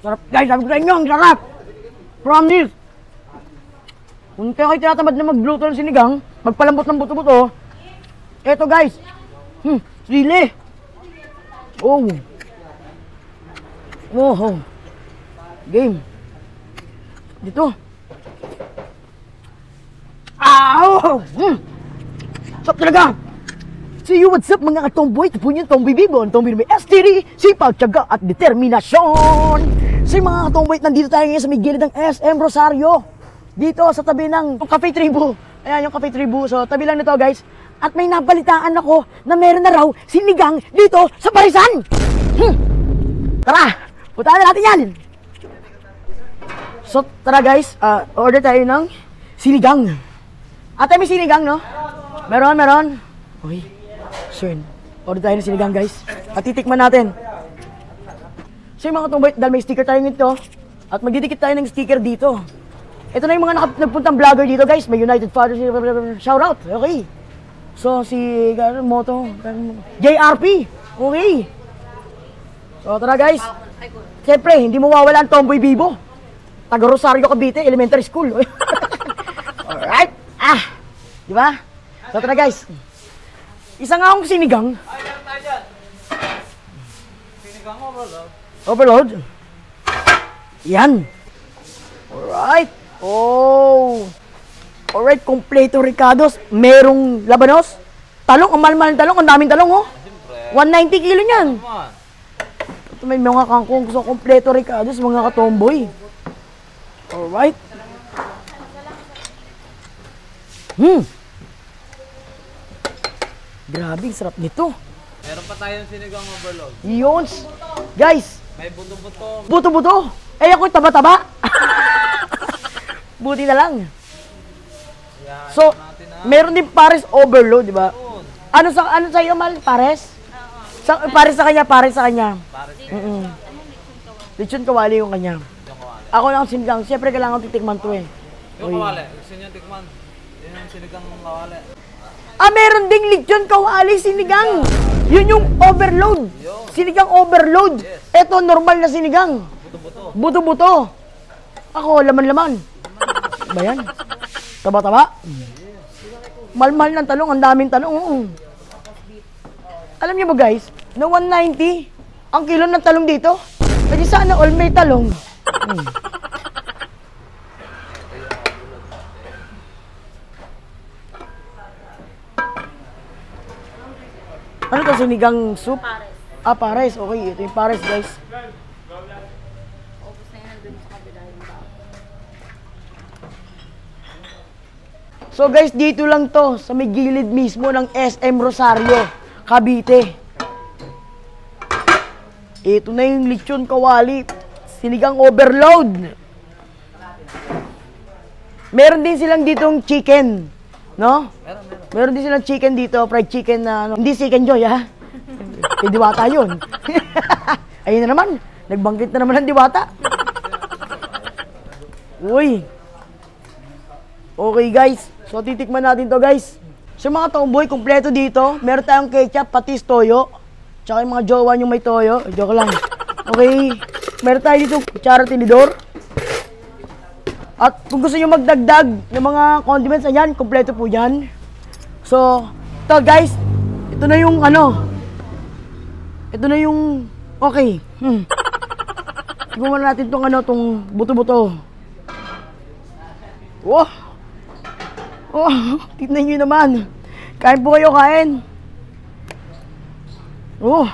Sarap guys, sabi ko sa inyo, ang sarap. Promise. Kung kayo tinatamad na magluto ng sinigang, magpalambot ng buto-buto, eto guys. Sili. Oh. Oh. Game. Dito. Sarap talaga. See you, what's up mga katomboy? Ito po yung Tomboy Bibo. Ang Tomboy may STD, sipag, tiyaga at determinasyon. So mga katomboy, nandito tayo ngayon sa may gilid ng SM Rosario. Dito sa tabi ng Cafe Tribu. Ayan yung Cafe Tribu. So tabi lang nito guys. At may nabalitaan ako na meron na raw sinigang dito sa Parisan. Tara, puntaan na natin yan. So tara guys, order tayo ng sinigang. Ate, may sinigang no? Meron. Okay. So yun, order tayo ng sinigang guys. At titikman natin. So yung mga katomboy, dahil may sticker tayo nito. At magdidikit tayo ng sticker dito. Ito na yung mga nagpuntang vlogger dito guys. May United Fathers, shoutout. Okay. So si Moto, JRP. Okay. So tara guys. Siyempre, hindi mo mawawala ang Tomboy Bibo. Taga Rosario, Cavite, elementary school. Alright. Diba? So tara guys. Isa nga akong sinigang. Sinigang overload. Overload? Yan. Alright. Oh. Alright, kompleto ricados. Merong labanos. Talong, ang mahal-mahal ng talong. Ang daming talong, oh. 190 kilo niyan. Ito may mga kangkong. So, kompleto ricados, mga katomboy. Alright. Grabe, sarap nito. Meron pa tayong sinigang overload. Yun. Guys. May buto-buto. Buto-buto? Eh, ako'y taba-taba. Buti na lang. So, meron din pares overload, di ba? Ano sa iyo, Mal? Pares? Pares sa kanya. Pares. Lechon kawali yung kanya. Ako lang sinigang. Siyempre, kailangan titikman to eh. Yung kawali. Gusto niyo tikman. Yun yung sinigang kawali. Meron ding lechon kawali sinigang. Yun yung overload. Sinigang overload. Ito, normal na sinigang. Buto-buto. Ako, laman-laman. Ba yan? Taba-taba? Mahal-mahal ng talong. Ang daming talong. Alam niyo ba guys, na 190 ang kilo ng talong dito? Kasi sana all may talong. Ano to, sinigang soup? Pares. Pares. Okay, ito yung pares guys. Ubus na yun dun sa kabila yung bao. So guys, dito lang to, sa may gilid mismo ng SM Rosario, Cavite. Ito na yung lechon kawali, sinigang overload. Meron din silang ditong chicken, no? Meron din silang chicken dito, fried chicken na ano. Hindi Chicken Joy, ha? Kay Diwata yun. Ayun na naman, nagbanggit na naman ng Diwata. Uy. Okay guys, so titikman natin to guys. So mga tomboy, kompleto dito. Meron tayong ketchup, patis, toyo. Tsaka yung mga jowa yung may toyo. Joke lang. Okay. Meron tayo dito kutsara, tinidor. At kung gusto nyo magdagdag ng mga condiments, ayan, kompleto po yan. So, ito guys, ito na yung ano. Ito na yung okay. Tignan muna natin tong ano, tong buto-buto. Oh! Oh, tignan nyo naman. Kain po kayo, kain. Oh.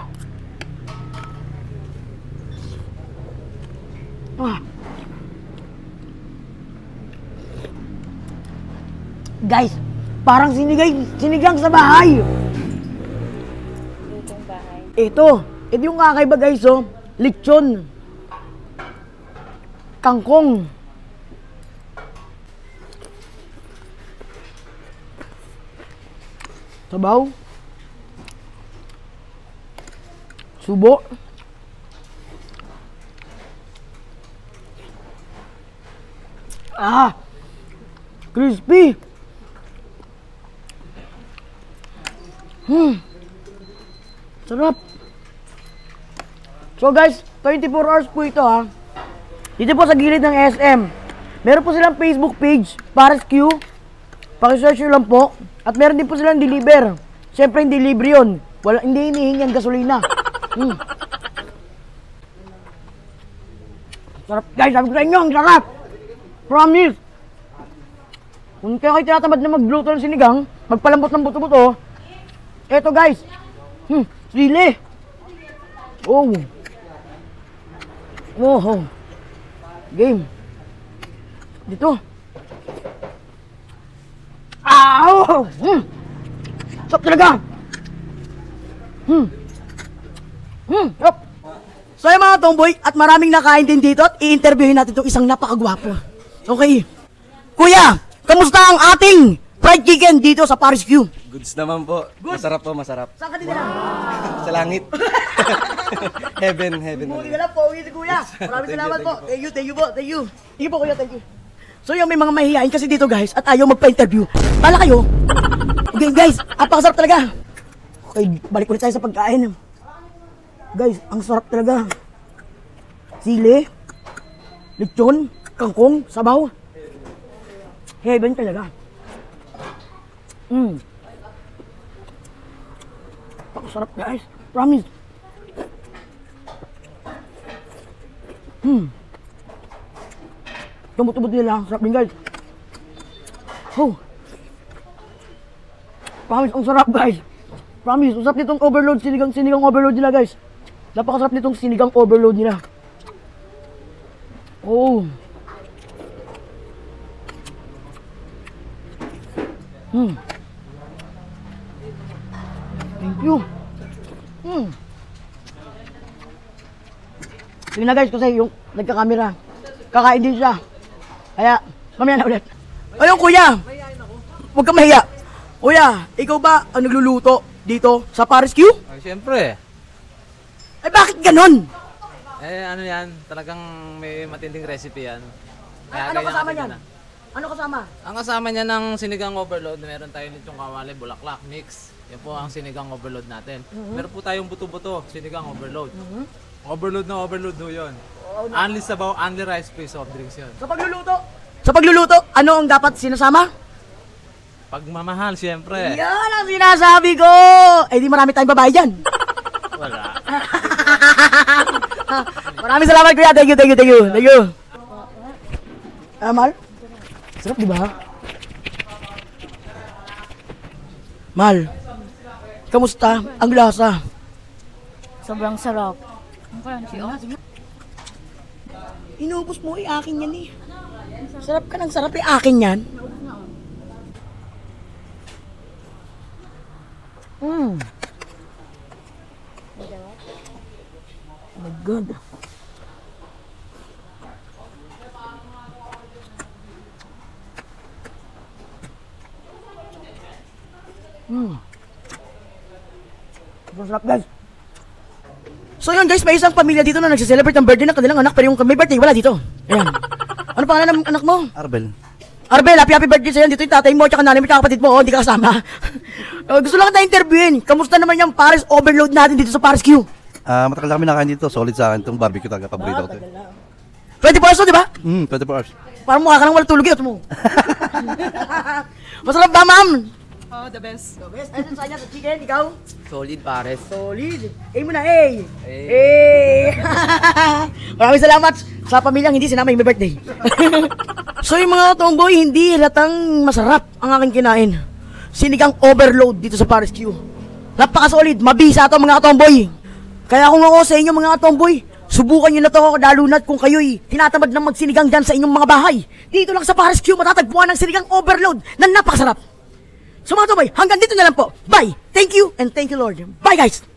Guys, parang sinigang sa bahay. Lutong bahay. Ito yung kakaiba guys, oh. Lechon. Kangkong. Sabaw. Subo. Crispy. Sarap. So guys, 24 hours po ito ha. Dito po sa gilid ng SM. Meron po silang Facebook page, Paris Q. Pakisearch nyo lang po. At meron din po silang deliver. Siyempre, hindi libre yun. Hindi hinihingi ang gasolina. Sarap guys, sabi ko sa inyo, ang sarap. Promise. Kung kayo tinatamad na magluto ng sinigang, magpalambot ng buto-buto, eto guys. Sili. Oh. Oh. Game. Dito. Sarap talaga. Yup. So yung mga tomboy, at maraming nakain din dito at i-interviewin natin itong isang napakagwapo. Okay. Kuya, kamusta ang ating fried chicken dito sa Paris Q? Goods naman po. Good. Masarap po, masarap. Saan ka din na? Sa langit. Heaven. Buti ka lang po, si kuya. Maraming salamat po. Thank you po, thank you. Thank you po kuya, thank you. So yung may mga mahihain kasi dito guys at ayaw magpa-interview. Tala kayo. Okay guys, apakasarap talaga. Okay, balik ulit tayo sa pagkain. Guys, ang sarap talaga. Sili, lechon, kangkong, sabaw. Heaven talaga. Pakasarap guys. Promise. Tumutubot nila. Sarap din guys. Promise, ang sarap guys. Promise, ang sarap nitong overload, sinigang overload nila guys. Napakasarap nitong sinigang overload nila. Oh. Thank you. Sige na guys, kasi yung nagka-camera, kakain din siya. Kaya, mamaya na ulit. Ayun kuya, huwag kang mahiya. Kuya, ikaw ba ang nagluluto dito sa Paris Q? Ay, siyempre. Eh bakit ganon? Ano yan, talagang may matinding recipe yan. Ano ganyan kasama natin niyan? na. Ano kasama? Ang kasama niya ng sinigang overload, meron tayo nitong kawali, bulaklak, mix. Yan po ang sinigang overload natin. Meron po tayong buto-buto, sinigang overload. Overload na overload ho yun. Only sabaw, only rice, free soft drinks yun. Sa pagluluto, ano ang dapat sinasama? Pagmamahal, siyempre. Yan ang sinasabi ko! Eh di marami tayong babae dyan. Wala. Maraming salamat kuya. Thank you. Mal? Sarap di ba? Mal, kamusta ang lasa? Sobrang sarap. Ang crunchy, oh. Inubos mo, akin yan eh. Sarap ka ng sarap, akin yan. Oh my God. Sarap guys. So yun guys, may isang pamilya dito na nagsiselebrate ng birthday ng kanilang anak, pero yung may birthday wala dito. Ayan. Ano pangalan ng anak mo? Arbel. Arbel, happy birthday sa'yo. Dito yung tatay mo at nanay mo at kapatid mo. Hindi ka kasama. Gusto lang kita interviewin. Kamusta naman yung Paris overload natin dito sa Paris Q? Matagal na kami nakain dito. Solid sa akin itong barbecue talaga. Paborito ko ito. 24 hours, di ba? 24 hours. Parang mukha ka nang wala tulog yun mo. Masarap ba, ma'am? Oh, the best. The best. Ayun sa kanya, sa chicken, ikaw? Solid, pares. Solid. Eh mo na, eh. Maraming salamat sa pamilyang hindi sinama yung may birthday. So yung mga tomboy, hindi halatang masarap ang aking kinain. Sinigang overload dito sa Paris Q. Napaka-solid, mabisa ito mga tomboy. Kaya kung ako sa inyo mga tomboy, subukan nyo na ito lalo na't kung kayo'y tinatamad ng magsinigang dyan sa inyong mga bahay. Dito lang sa Paris Q matatagpuan ng sinigang overload na napakasarap. So mga tomboy, hanggang dito na lang po. Bye! Thank you and thank you Lord. Bye guys!